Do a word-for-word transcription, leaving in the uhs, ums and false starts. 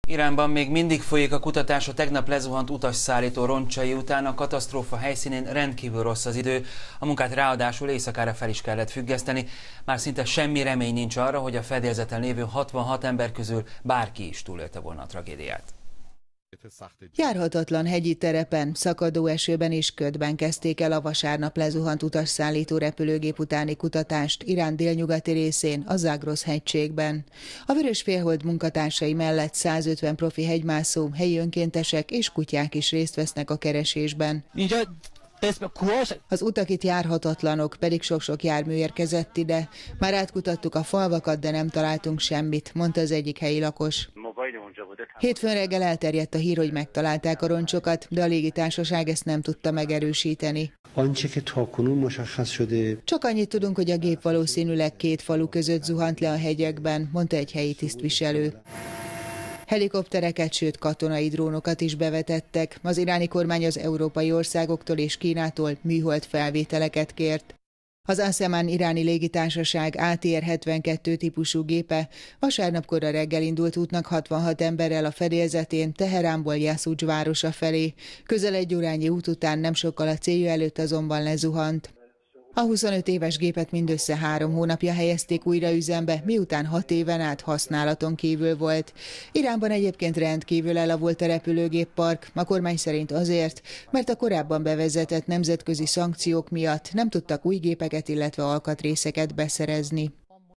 Iránban még mindig folyik a kutatás a tegnap lezuhant utasszállító roncsai után. A katasztrófa helyszínén rendkívül rossz az idő, a munkát ráadásul éjszakára fel is kellett függeszteni. Már szinte semmi remény nincs arra, hogy a fedélzeten lévő hatvanhat ember közül bárki is túlélte volna a tragédiát. Járhatatlan hegyi terepen, szakadó esőben és ködben kezdték el a vasárnap lezuhant utasszállító repülőgép utáni kutatást Irán délnyugati részén, a Zagros hegységben. A Vörösfélhold munkatársai mellett százötven profi hegymászó, helyi önkéntesek és kutyák is részt vesznek a keresésben. Az utak itt járhatatlanok, pedig sok-sok jármű érkezett ide. Már átkutattuk a falvakat, de nem találtunk semmit, mondta az egyik helyi lakos. Hétfőn reggel elterjedt a hír, hogy megtalálták a roncsokat, de a légitársaság ezt nem tudta megerősíteni. Csak annyit tudunk, hogy a gép valószínűleg két falu között zuhant le a hegyekben, mondta egy helyi tisztviselő. Helikoptereket, sőt katonai drónokat is bevetettek. Az iráni kormány az európai országoktól és Kínától műhold felvételeket kért. Az Aseman iráni légitársaság á té er hetvenkettő típusú gépe vasárnap kora reggel indult útnak hatvanhat emberrel a fedélzetén Teheránból Yasuj városa felé. Közel egy órányi út után nem sokkal a célja előtt azonban lezuhant. A huszonöt éves gépet mindössze három hónapja helyezték újra üzembe, miután hat éven át használaton kívül volt. Iránban egyébként rendkívül elavult a repülőgéppark, a kormány szerint azért, mert a korábban bevezetett nemzetközi szankciók miatt nem tudtak új gépeket, illetve alkatrészeket beszerezni.